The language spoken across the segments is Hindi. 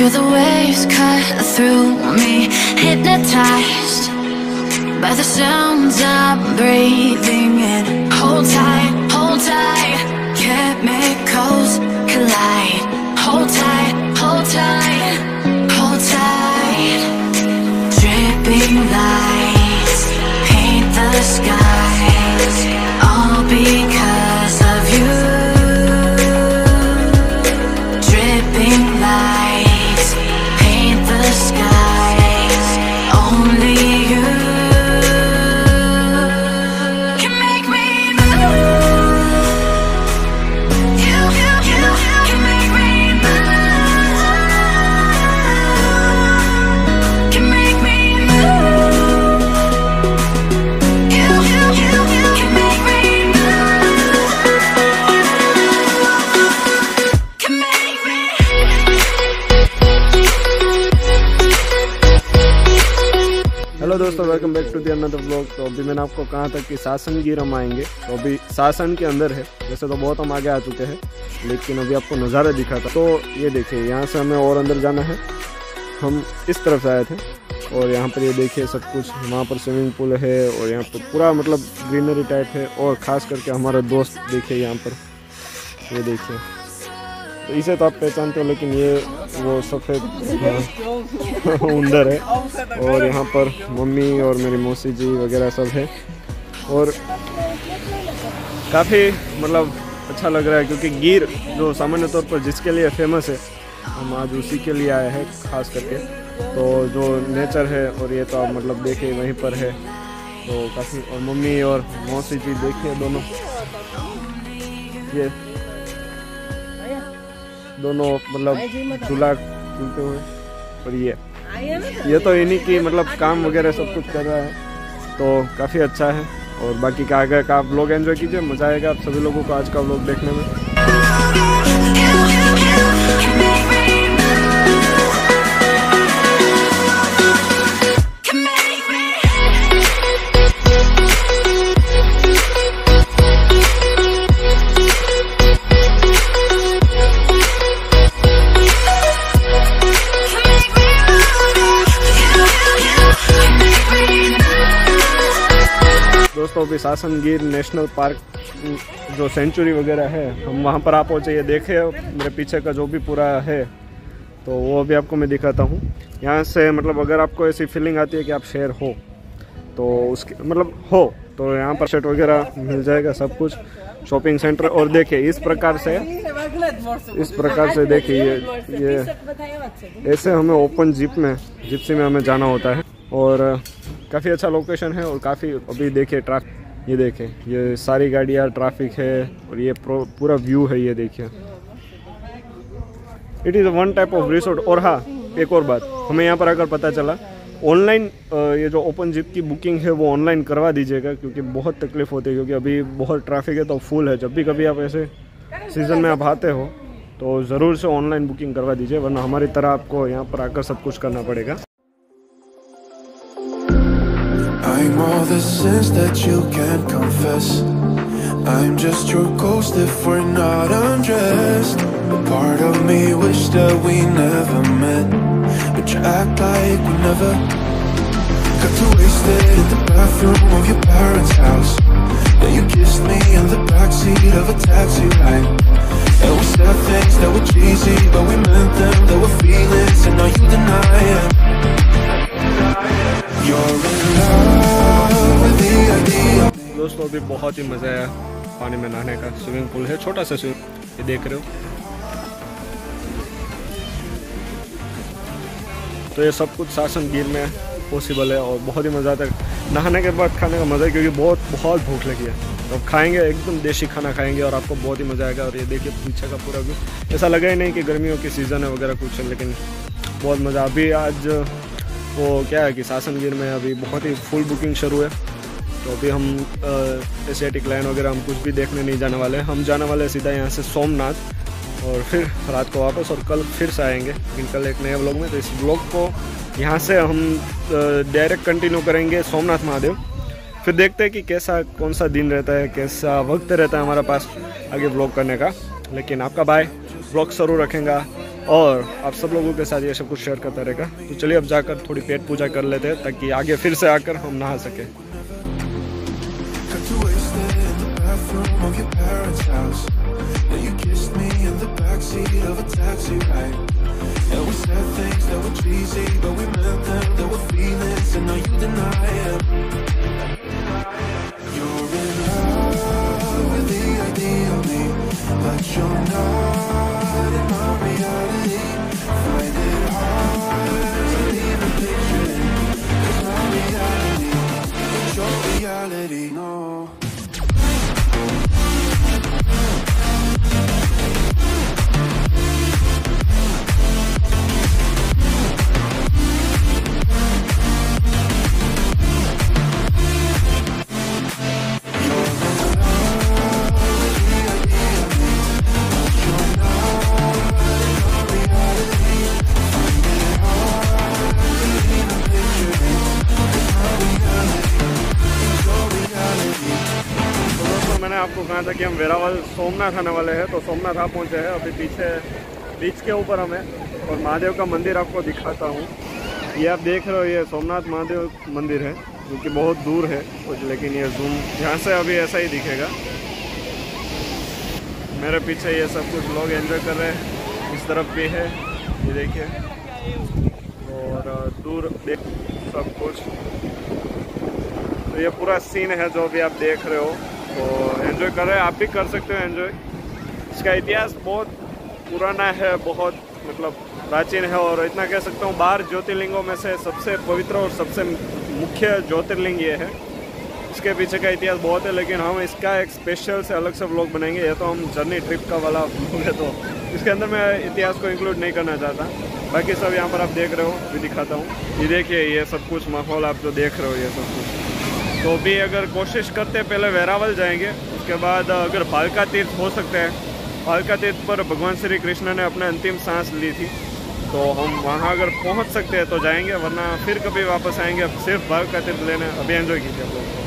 Feel the waves cut through me, hypnotized by the sounds I'm breathing in. Hold tight, chemicals collide. Hold tight, hold tight, hold tight. Dripping lights paint the skies, all because of you. Dripping lights paint the skies, only you can make me move. You can make me move. Can make me move. You can make me move. Can make me. Hello दोस्तों, welcome back to the another vlog. तो अभी मैंने आपको कहा था कि सासनगीर हम आएंगे, तो अभी सासन के अंदर है। वैसे तो बहुत हम आगे आ चुके हैं, लेकिन अभी आपको नज़ारा दिखा था। तो ये देखिए, यहाँ से हमें और अंदर जाना है। हम इस तरफ से आए थे और यहाँ पर ये देखिए सब कुछ, वहाँ पर स्विमिंग पूल है और यहाँ पर पूरा मतलब ग्रीनरी टाइप है। और ख़ास करके हमारा दोस्त देखिए यहाँ पर, ये देखिए, तो इसे तो आप पहचानते हो, लेकिन ये वो सफ़ेद उंदर है। और यहाँ पर मम्मी और मेरी मौसी जी वगैरह सब है और काफ़ी मतलब अच्छा लग रहा है, क्योंकि गिर जो सामान्य तौर पर जिसके लिए फेमस है, हम आज उसी के लिए आए हैं खास करके। तो जो नेचर है, और ये तो आप मतलब देखिए वहीं पर है, तो काफ़ी। और मम्मी और मौसी जी देखिए दोनों, ये दोनों मतलब झूला झूलते हुए। और ये तो इन्हीं की मतलब काम वगैरह सब कुछ कर रहा है, तो काफ़ी अच्छा है। और बाकी का आगे का आप लोग एंजॉय कीजिए, मज़ा आएगा आप सभी लोगों को आज का व्लॉग देखने में। दोस्तों, अभी सासनगीर नेशनल पार्क जो सेंचुरी वगैरह है, हम वहाँ पर आप पहुँचे। ये देखे मेरे पीछे का जो भी पूरा है, तो वो अभी आपको मैं दिखाता हूँ। यहाँ से मतलब अगर आपको ऐसी फीलिंग आती है कि आप शहर हो, तो उसके मतलब हो, तो यहाँ पर शर्ट वगैरह मिल जाएगा, सब कुछ शॉपिंग सेंटर। और देखिए इस प्रकार से देखिए ये ऐसे हमें ओपन जिप्सी में हमें जाना होता है। और काफ़ी अच्छा लोकेशन है और काफ़ी अभी देखिए ये देखिए, ये सारी गाड़ियाँ, ट्रैफिक है और ये पूरा व्यू है, ये देखिए। It is one type of resort. और हाँ, एक और बात हमें यहाँ पर अगर पता चला, ऑनलाइन ये जो ओपन जिप की बुकिंग है वो ऑनलाइन करवा दीजिएगा, क्योंकि बहुत तकलीफ होती है, क्योंकि अभी बहुत ट्रैफिक है, तो फुल है। जब भी कभी आप ऐसे सीज़न में आप आते हो, तो ज़रूर से ऑनलाइन बुकिंग करवा दीजिए, वरना हमारी तरह आपको यहाँ पर आकर सब कुछ करना पड़ेगा। I'm all the sins that you can't confess. I'm just your ghost if we're not undressed. A part of me wish that we never met, but you act like we never. Got too wasted in the bathroom of your parents' house. Then you kissed me in the backseat of a taxi ride. And we said things that were cheesy, but we meant them. There were feelings and now you deny it. दोस्तों, अभी बहुत ही मज़ा आया पानी में नहाने का। स्विमिंग पूल है, छोटा सा स्विमिंग, ये देख रहे हो। तो ये सब कुछ सासनगीर में पॉसिबल है और बहुत ही मज़ा आता है। नहाने के बाद खाने का मज़ा है, क्योंकि बहुत भूख लगी है। तो खाएंगे, एकदम देसी खाना खाएंगे और आपको बहुत ही मज़ा आएगा। और ये देखिए पीछे का पूरा व्यू, ऐसा लगा ही नहीं कि गर्मियों की सीज़न है वगैरह कुछ है, लेकिन बहुत मज़ा। अभी आज वो क्या है कि सासनगीर में अभी बहुत ही फुल बुकिंग शुरू है, तो अभी हम एशियाटिक लाइन वगैरह हम कुछ भी देखने नहीं जाने वाले हैं। हम जाने वाले हैं सीधा यहाँ से सोमनाथ और फिर रात को वापस, और कल फिर से आएंगे लेकिन कल एक नए व्लॉग में। तो इस व्लॉग को यहाँ से हम डायरेक्ट कंटिन्यू करेंगे सोमनाथ महादेव। फिर देखते हैं कि कैसा कौन सा दिन रहता है, कैसा वक्त रहता है हमारे पास आगे व्लॉग करने का। लेकिन आपका भाई व्लॉग जरूर रखेगा और आप सब लोगों के साथ ये सब कुछ शेयर करता रहेगा। तो चलिए अब जाकर थोड़ी पेट पूजा कर लेते हैं ताकि आगे फिर से आकर हम नहा सकें। Got too wasted in the bathroom of your parents' house. Then you kissed me in the backseat of a taxi ride. And we said things that were cheesy, but we meant them. There were feelings, and now you deny them. You're in love with the idea of me, but you're not in my reality. Find it hard to even picture it. It's my reality, it's your reality. No. मैंने आपको कहा था कि हम वेरावल सोमनाथ आने वाले हैं, तो सोमनाथ आप पहुँचे हैं। अभी पीछे बीच के ऊपर हमें और महादेव का मंदिर आपको दिखाता हूँ। ये आप देख रहे हो, ये सोमनाथ महादेव मंदिर है जो कि बहुत दूर है कुछ, लेकिन ये जूम यहाँ से अभी ऐसा ही दिखेगा। मेरे पीछे ये सब कुछ लोग एंजॉय कर रहे हैं, इस तरफ भी है ये देखिए, और दूर देख सब कुछ। तो ये पूरा सीन है जो भी आप देख रहे हो, तो एंजॉय कर रहे हैं, आप भी कर सकते हो एंजॉय। इसका इतिहास बहुत पुराना है, बहुत मतलब प्राचीन है, और इतना कह सकता हूँ 12 ज्योतिर्लिंगों में से सबसे पवित्र और सबसे मुख्य ज्योतिर्लिंग ये है। इसके पीछे का इतिहास बहुत है, लेकिन हम इसका एक स्पेशल से अलग से व्लॉग बनाएंगे। ये तो हम जर्नी ट्रिप का वाला व्लॉग है, तो इसके अंदर मैं इतिहास को इंक्लूड नहीं करना चाहता। बाकी सब यहाँ पर आप देख रहे हो, भी दिखाता हूँ। ये देखिए ये सब कुछ माहौल आप जो देख रहे हो, ये सब कुछ। तो भी अगर कोशिश करते पहले वेरावल जाएंगे, उसके बाद अगर भालका तीर्थ हो सकते हैं। भालका तीर्थ पर भगवान श्री कृष्ण ने अपने अंतिम सांस ली थी, तो हम वहाँ अगर पहुँच सकते हैं तो जाएंगे, वरना फिर कभी वापस आएंगे सिर्फ भालका तीर्थ लेने। अभी एंजॉय कीजिए आप लोग।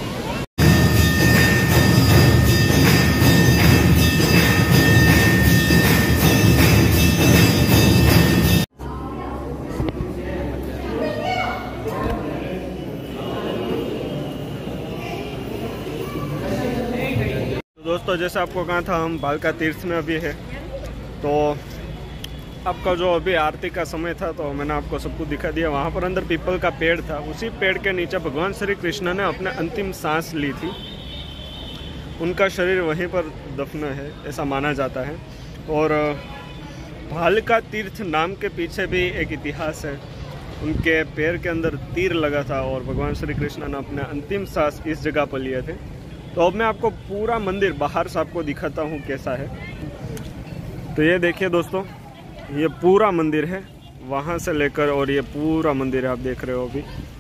दोस्तों जैसे आपको कहा था, हम भालका तीर्थ में अभी है। तो आपका जो अभी आरती का समय था, तो मैंने आपको सब कुछ दिखा दिया। वहाँ पर अंदर पीपल का पेड़ था, उसी पेड़ के नीचे भगवान श्री कृष्ण ने अपने अंतिम सांस ली थी। उनका शरीर वहीं पर दफन है, ऐसा माना जाता है। और भालका तीर्थ नाम के पीछे भी एक इतिहास है। उनके पैर के अंदर तीर लगा था और भगवान श्री कृष्ण ने अपने अंतिम सांस इस जगह पर लिए थे। तो अब मैं आपको पूरा मंदिर बाहर से आपको दिखाता हूँ कैसा है। तो ये देखिए दोस्तों, ये पूरा मंदिर है वहाँ से लेकर, और ये पूरा मंदिर है आप देख रहे हो अभी।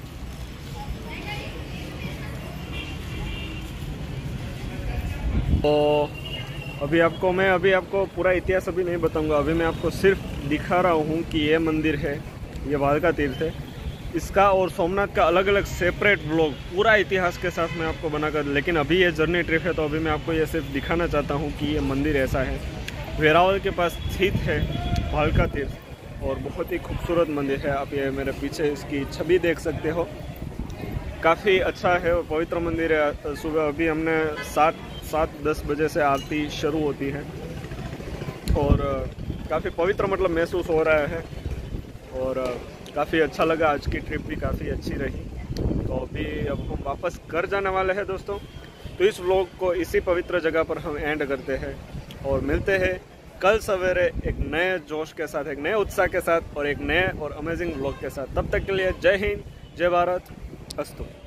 तो अभी आपको पूरा इतिहास अभी नहीं बताऊंगा। अभी मैं आपको सिर्फ दिखा रहा हूँ कि ये मंदिर है, ये भालका तीर्थ है। इसका और सोमनाथ का अलग अलग सेपरेट व्लॉग पूरा इतिहास के साथ मैं आपको बनाकर, लेकिन अभी ये जर्नी ट्रिप है, तो अभी मैं आपको ये सिर्फ दिखाना चाहता हूँ कि ये मंदिर ऐसा है। वेरावल के पास स्थित है भालका तीर्थ, और बहुत ही खूबसूरत मंदिर है। आप ये मेरे पीछे इसकी छवि देख सकते हो, काफ़ी अच्छा है और पवित्र मंदिर है। सुबह अभी हमने 7-10 बजे से आरती शुरू होती है, और काफ़ी पवित्र मतलब महसूस हो रहा है, और काफ़ी अच्छा लगा। आज की ट्रिप भी काफ़ी अच्छी रही। तो अभी अब हम वापस घर जाने वाले हैं दोस्तों। तो इस व्लॉग को इसी पवित्र जगह पर हम एंड करते हैं, और मिलते हैं कल सवेरे एक नए जोश के साथ, एक नए उत्साह के साथ, और एक नए और अमेजिंग व्लॉग के साथ। तब तक के लिए जय हिंद, जय भारत, अस्तु।